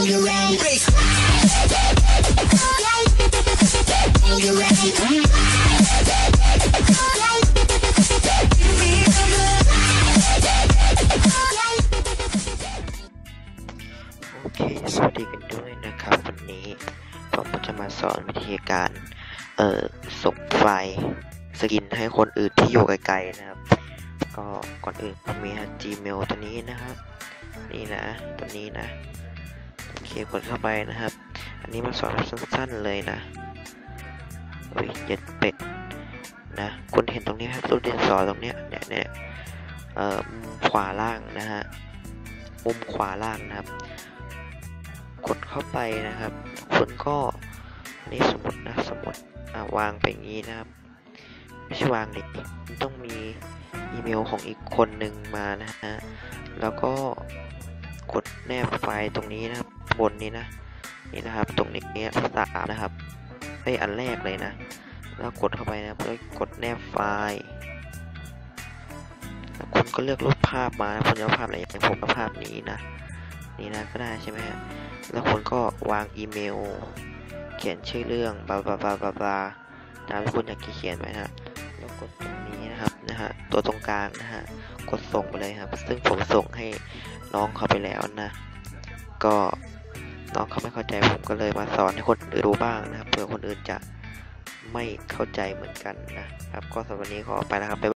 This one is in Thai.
โอเคสวัสดีกันด้วยนะครับวันนี้ผมก็จะมาสอนวิธีการส่งไฟล์สกินให้คนอื่นที่อยู่ไกลๆนะครับก็ก่อนอื่นก็มี Gmail ตัวนี้นะครับนี่นะตัวนี้นะโอเคกดเข้าไปนะครับอันนี้มาสอนสั้นๆเลยนะโอ้ยเย็ดเป็ดนะคุณเห็นตรงนี้ครับรูปดินสอตรงเนี้ยเนี่ยมุมขวาล่างนะฮะมุมขวาล่างนะครับกดเข้าไปนะครับคุณก็นี่สมมตินะวางไปอย่างนี้นะครับไม่ใช่วางดิมันต้องมีอีเมลของอีกคนหนึ่งมานะฮะแล้วก็กดแนบไฟล์ตรงนี้นะครับบนนี้นะนี่นะครับตรงนี้3นะครับอันแรกเลยนะแล้วกดเข้าไปนะเพื่อกดแนบไฟล์คุณก็เลือกรูปภาพมาคุณจะเอาภาพอะไรอย่างผมเอาภาพนี้นะนี่นะก็ได้ใช่ไหมฮะแล้วคุณก็วางอีเมลเขียนชื่อเรื่องบลาบลาบลาบลาบลาตามที่คุณอยากเขียนไว้นะแล้วกดตรงนี้นะครับตัวตรงกลางนะฮะกดส่งไปเลยครับซึ่งผมส่งให้น้องเขาไปแล้วนะก็น้องเขาไม่เข้าใจผมก็เลยมาสอนให้คนอื่นรู้บ้างนะครับเผื่อคนอื่นจะไม่เข้าใจเหมือนกันนะครับก็สำหรับวันนี้ขอไปแล้วครับ